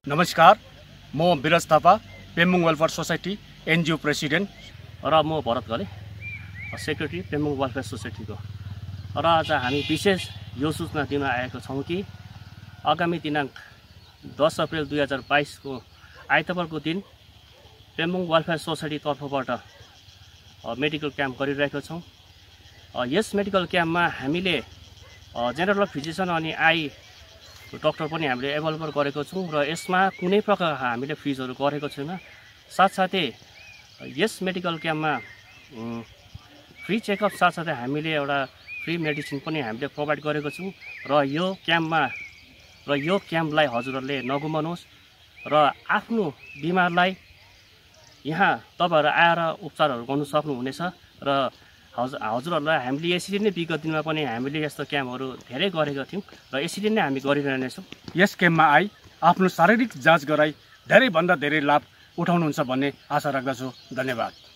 नमस्कार, म Viraj Thapa, Pembung welfare society NGO president र म भरत घले, सेक्रेटरी पेम्बुङ वेलफेयर सोसाइटीको। र आज हामी विशेष यो सूचना दिन आएको छौँ कि आगामी दिनाङ्क 10 अप्रिल 2022 को आइतबारको दिन पेम्बुङ वेलफेयर सोसाइटी तर्फबाट मेडिकल क्याम्प गरिरहेको छौँ। यस मेडिकल क्याम्पमा हामीले जेनरल फिजिशियन अनि आई डाक्टर पनि हामीले एभाइलेबल गरेको छौँ र यसमा कुनै प्रकारका हामीले फिजहरू गरेको छैन। साथसाथै यस मेडिकल क्याम्पमा फ्री चेकअप साथसाथै हामीले एउटा फ्री मेडिसिन पनि हामीले प्रोभाइड गरेको छौँ र यो क्याम्पलाई हजुरहरूले नगुमाउनुहोस् र आफ्नो बिमारलाई यहाँ तपाईहरु आएर उपचारहरू गर्नु सक्नुहुनेछ र हजुरहरूलाई हामीले यसरी नै विगत दिनमा पनि हामीले यस्तो क्याम्पहरू धेरै गरेका थियौँ र यसरी नै हामी गरिरहनेछौँ। यस क्याम्पमा आई आफ्नो शारीरिक जाँच गराई धेरै भन्दा धेरै लाभ उठाउनुहुन्छ भन्ने आशा राख्दछु। धन्यवाद।